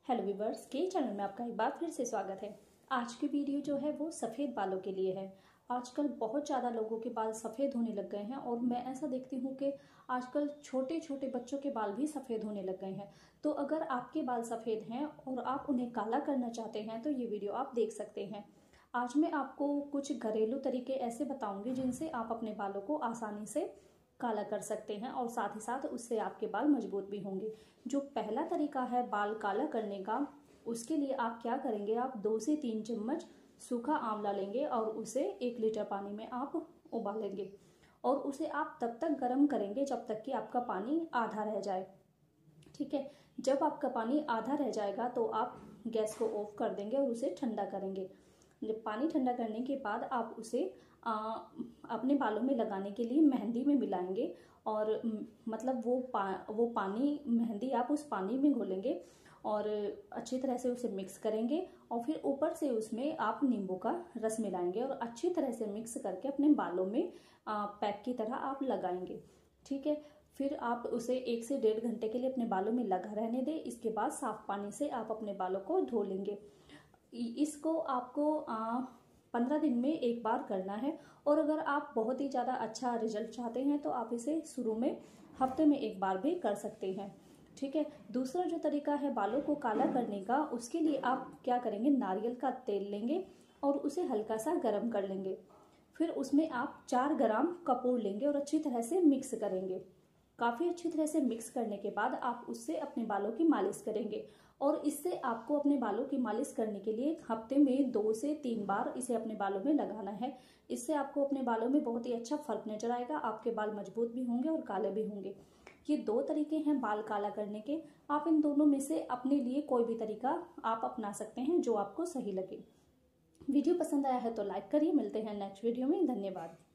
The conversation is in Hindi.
हेलो व्यूअर्स, के चैनल में आपका एक बार फिर से स्वागत है। आज की वीडियो जो है वो सफ़ेद बालों के लिए है। आजकल बहुत ज़्यादा लोगों के बाल सफ़ेद होने लग गए हैं और मैं ऐसा देखती हूँ कि आजकल छोटे छोटे बच्चों के बाल भी सफ़ेद होने लग गए हैं। तो अगर आपके बाल सफ़ेद हैं और आप उन्हें काला करना चाहते हैं तो ये वीडियो आप देख सकते हैं। आज मैं आपको कुछ घरेलू तरीके ऐसे बताऊँगी जिनसे आप अपने बालों को आसानी से काला कर सकते हैं और साथ ही साथ उससे आपके बाल मजबूत भी होंगे। जो पहला तरीका है बाल काला करने का, उसके लिए आप क्या करेंगे, आप 2 से 3 चम्मच सूखा आंवला लेंगे और उसे 1 लीटर पानी में आप उबालेंगे और उसे आप तब तक गर्म करेंगे जब तक कि आपका पानी आधा रह जाए। ठीक है, जब आपका पानी आधा रह जाएगा तो आप गैस को ऑफ कर देंगे और उसे ठंडा करेंगे। जब पानी ठंडा करने के बाद आप उसे अपने बालों में लगाने के लिए मेहंदी में मिलाएंगे और मतलब वो पानी मेहंदी आप उस पानी में घोलेंगे और अच्छी तरह से उसे मिक्स करेंगे और फिर ऊपर से उसमें आप नींबू का रस मिलाएंगे और अच्छी तरह से मिक्स करके अपने बालों में पैक की तरह आप लगाएंगे। ठीक है, फिर आप उसे 1 से 1.5 घंटे के लिए अपने बालों में लगा रहने दें। इसके बाद साफ पानी से आप अपने बालों को धो लेंगे। इसको आपको 15 दिन में एक बार करना है और अगर आप बहुत ही ज़्यादा अच्छा रिजल्ट चाहते हैं तो आप इसे शुरू में हफ्ते में एक बार भी कर सकते हैं। ठीक है, दूसरा जो तरीका है बालों को काला करने का, उसके लिए आप क्या करेंगे, नारियल का तेल लेंगे और उसे हल्का सा गर्म कर लेंगे। फिर उसमें आप 4 ग्राम कपूर लेंगे और अच्छी तरह से मिक्स करेंगे। काफ़ी अच्छी तरह से मिक्स करने के बाद आप उससे अपने बालों की मालिश करेंगे और इससे आपको अपने बालों की मालिश करने के लिए हफ्ते में 2 से 3 बार इसे अपने बालों में लगाना है। इससे आपको अपने बालों में बहुत ही अच्छा फर्क नजर आएगा। आपके बाल मजबूत भी होंगे और काले भी होंगे। ये 2 तरीके हैं बाल काला करने के। आप इन दोनों में से अपने लिए कोई भी तरीका आप अपना सकते हैं जो आपको सही लगे। वीडियो पसंद आया है तो लाइक करिए। मिलते हैं नेक्स्ट वीडियो में। धन्यवाद।